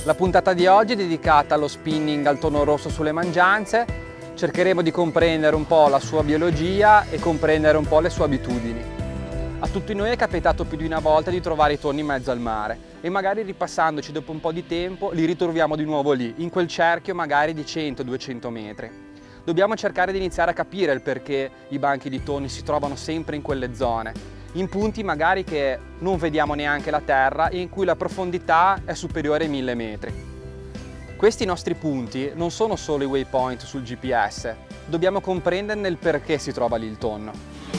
La puntata di oggi è dedicata allo spinning al tonno rosso sulle mangianze. Cercheremo di comprendere un po' la sua biologia e comprendere un po' le sue abitudini. A tutti noi è capitato più di una volta di trovare i tonni in mezzo al mare e magari ripassandoci dopo un po' di tempo li ritroviamo di nuovo lì, in quel cerchio magari di 100-200 metri. Dobbiamo cercare di iniziare a capire il perché i banchi di tonni si trovano sempre in quelle zone, in punti magari che non vediamo neanche la terra e in cui la profondità è superiore ai 1000 metri. Questi nostri punti non sono solo i waypoint sul GPS, dobbiamo comprenderne il perché si trova lì il tonno.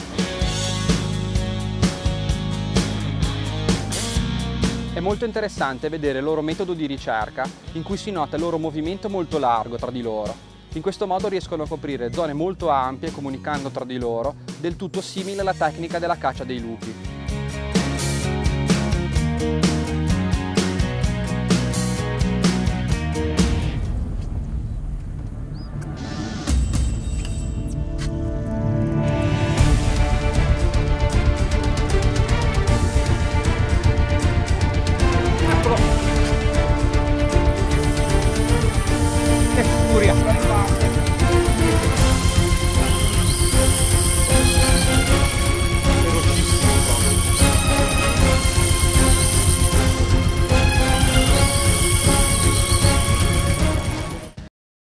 È molto interessante vedere il loro metodo di ricerca in cui si nota il loro movimento molto largo tra di loro. In questo modo riescono a coprire zone molto ampie comunicando tra di loro, del tutto simile alla tecnica della caccia dei lupi.